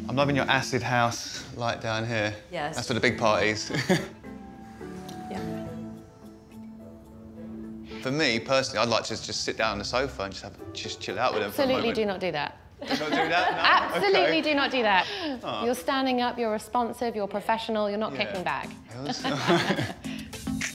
I'm loving your acid house light down here. Yes. That's for the big parties. Yeah. For me, personally, I'd like to just sit down on the sofa and just chill out with them for a moment. Absolutely do not do that. Do not do that? No? Absolutely Okay. do not do that. Oh. You're standing up, you're responsive, you're professional, you're not kicking back.